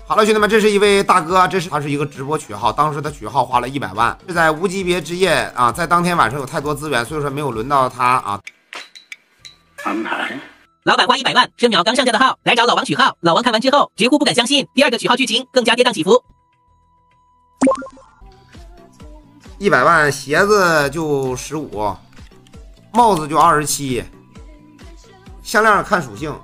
好了，兄弟们，这是一位大哥，他是一个直播取号，当时他取号花了100万，是在无级别之夜啊，在当天晚上有太多资源，所以说没有轮到他啊。 安排。 老板花100万深秒刚上架的号来找老王取号，老王看完之后绝乎不敢相信，第二个取号剧情更加跌宕起伏。 100万，鞋子就15，帽子就27，项链看属性。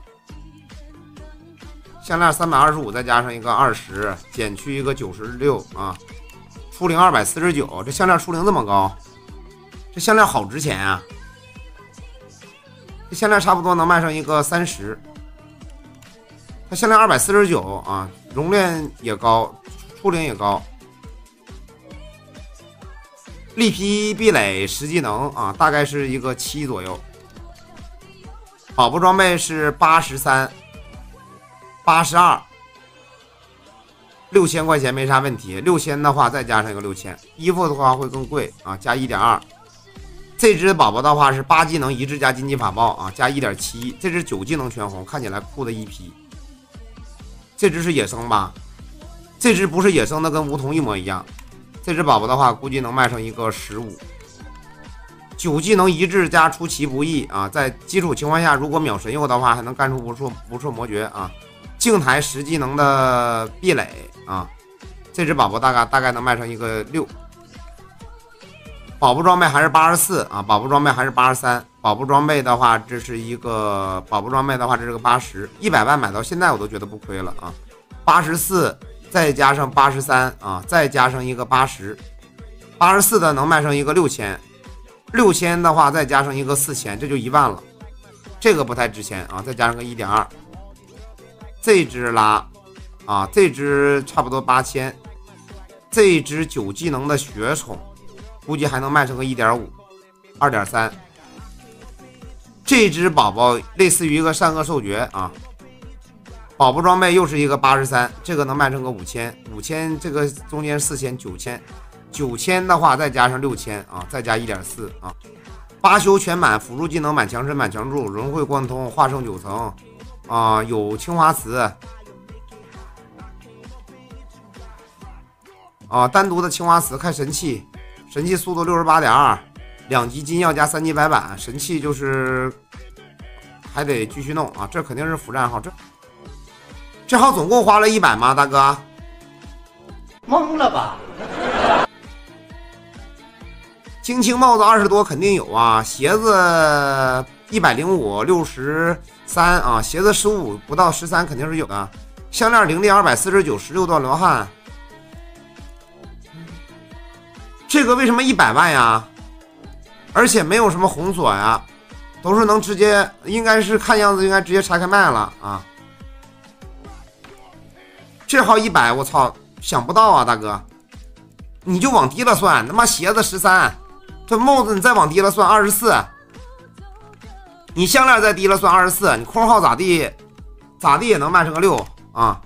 项链325，再加上一个20，减去一个96啊，出零249。这项链出零这么高，这项链好值钱啊！这项链差不多能卖上一个30。它项链249啊，熔炼也高，出零也高。力劈壁垒10技能啊，大概是一个7左右。宝宝装备是83。82，6000块钱没啥问题。6000的话再加上一个6000，衣服的话会更贵啊，加1.2。这只宝宝的话是8技能1致加金鸡法帽啊，加1.7。这只9技能全红，看起来酷的一批。这只是野生吧？这只不是野生的，跟梧桐一模一样。这只宝宝的话估计能卖上一个15。9技能1致加出奇不意啊，在基础情况下如果秒神佑的话，还能干出无数魔诀啊。静台10技能的壁垒啊，这只宝宝大概能卖上一个6。宝宝装备还是84啊，宝宝装备还是83。宝宝装备的话，这是个80，100万买到现在我都觉得不亏了啊。84再加上83啊，再加上一个80，84的能卖上一个6000，6000的话再加上一个4000，这就1万了。这个不太值钱啊，再加上个1.2。这只拉啊，这只差不多8000，这只9技能的血宠估计还能卖成个1.5、2.3。这只宝宝类似于一个善恶受绝啊，宝宝装备又是一个83，这个能卖成个5000，这个中间4000，9000的话再加上6000啊，再加1.4啊。8修全满，辅助技能满强身满强助，轮回贯通，化圣9层。啊，有青花瓷啊，单独的青花瓷看神器，神器速度68.2，2级金药加3级白板，神器就是还得继续弄啊，这肯定是辅战号，这号总共花了100吗，大哥？ 懵了吧？ 青青帽子20多肯定有啊，鞋子105，63啊，鞋子15不到13肯定是有的。项链灵力249，16段罗汉。这个为什么100万呀？而且没有什么红锁呀，都是能直接，应该是看样子应该直接拆开卖了啊。这号100，我操，想不到啊，大哥，你就往低了算，他妈鞋子13，这帽子你再往低了算24。你项链再低了算24，你空号咋地也能卖成个6啊，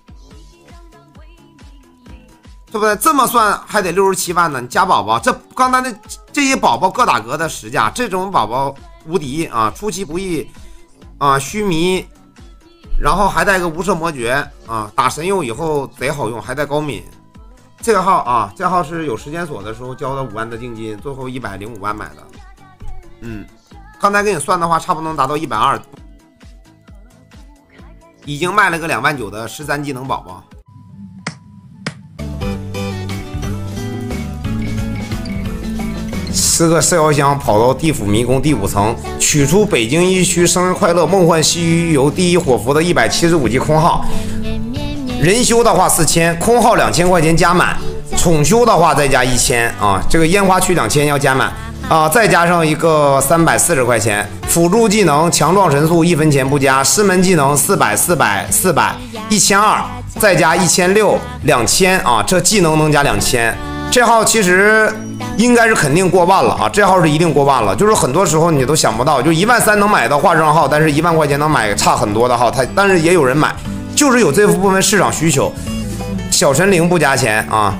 对不对？这么算还得67万呢。你加宝宝，这刚才这些宝宝各打各的实价，这种宝宝无敌啊，出其不意啊，须弥，然后还带个无赦魔诀啊，打神佑以后贼好用，还带高敏。这个号啊，这号是有时间锁的时候交的5万的定金，最后105万买的。刚才给你算的话，差不多能达到120，已经卖了个2万9的13技能宝宝。吃个射妖香，跑到地府迷宫第5层，取出北京一区生日快乐梦幻西域游第1火符的175级空号，人修的话4000，空号2000块钱加满，宠修的话再加1000啊，这个烟花区2000要加满。啊，再加上一个340块钱，辅助技能强壮神速1分钱不加，师门技能400，1200，1200，1200，再加1600，2000啊，这技能能加2000。这号其实应该是肯定过万了啊，这号是一定过万了。就是很多时候你都想不到，就13000能买到化妆号，但是1万块钱能买差很多的号，但是也有人买，就是有这部分市场需求。小神灵不加钱啊，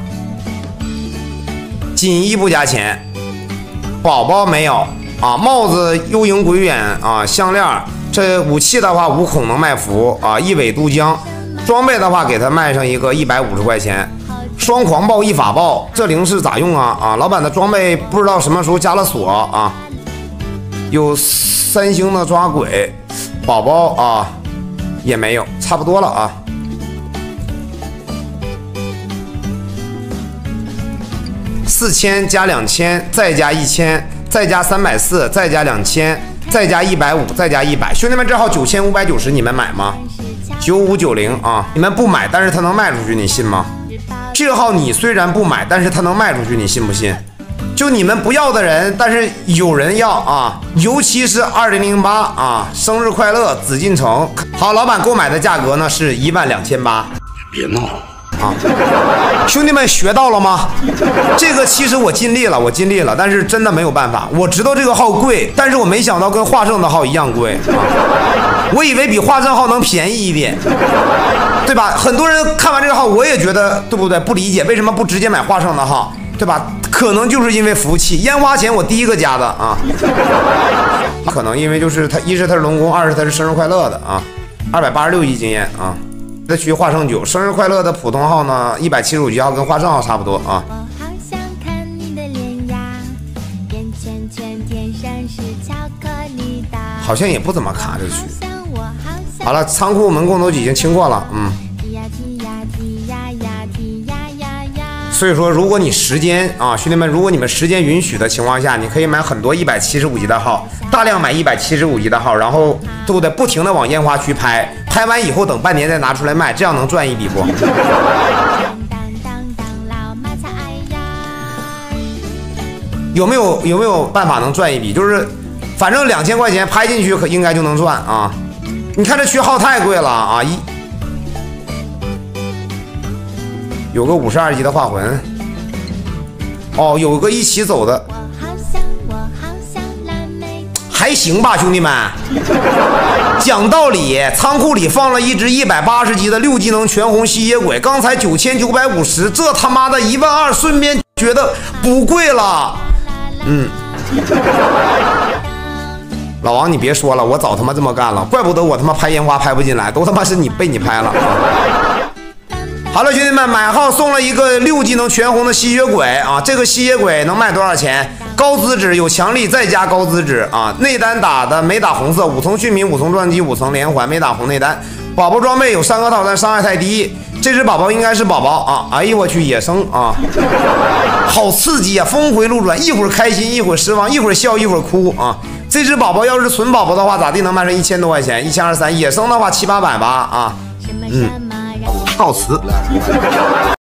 锦衣不加钱。宝宝没有啊，帽子幽影鬼眼啊，项链这武器的话5孔能卖符啊，一尾渡江装备的话，给他卖上一个150块钱。双狂暴一法暴，这零式咋用啊？老板的装备不知道什么时候加了锁啊。有3星的抓鬼，宝宝啊也没有，差不多了啊。4000加2000，再加1000，再加340，再加2000，再加150，再加100。兄弟们，这号9590，你们买吗？9590啊，你们不买，但是它能卖出去，你信吗？这号你虽然不买，但是它能卖出去，你信不信？就你们不要的人，但是有人要啊，尤其是2008啊，生日快乐紫禁城。好，老板购买的价格呢是12800。 别闹啊，兄弟们学到了吗？这个其实我尽力了，但是真的没有办法。我知道这个号贵，但是我没想到跟华盛的号一样贵啊。我以为比华盛号能便宜一点，对吧？很多人看完这个号，我也觉得对不对？不理解为什么不直接买华盛的号，对吧？可能就是因为服务器，烟花钱我第一个加的啊。可能因为就是它，一是它是龙宫，二是它是生日快乐的啊。286级经验啊。再去华盛9，生日快乐的普通号呢，175级号跟华盛号差不多啊。好像也不怎么卡这区。好了，仓库门控都已经清过了，所以说，如果你时间啊，兄弟们，如果你们时间允许的情况下，你可以买很多175级的号，大量买175级的号，然后对不对？不停的往烟花区拍，拍完以后等半年再拿出来卖，这样能赚一笔不？有没有办法能赚一笔？就是反正2000块钱拍进去应该就能赚啊！你看这区号太贵了啊！有个52级的化魂，哦，有个一起走的，还行吧，兄弟们。讲道理，仓库里放了一只180级的6技能全红吸血鬼，刚才9950，这他妈的12000，顺便觉得不贵了。老王，你别说了，我早他妈这么干了，怪不得我他妈拍烟花拍不进来，都他妈是你被你拍了。好了，兄弟们，买号送了一个6技能全红的吸血鬼啊！这个吸血鬼能卖多少钱？高资质有强力，再加高资质啊！内单打的没打红色，5层迅敏，5层撞击，5层连环，没打红内单。宝宝装备有3个套，但伤害太低。这只宝宝应该是宝宝啊！哎呦我去，野生啊，好刺激啊！峰回路转，一会儿开心，一会儿失望，一会儿笑，一会儿哭啊！这只宝宝要是纯宝宝的话，咋地能卖上1000多块钱？1230，野生的话700-800吧啊！告辞。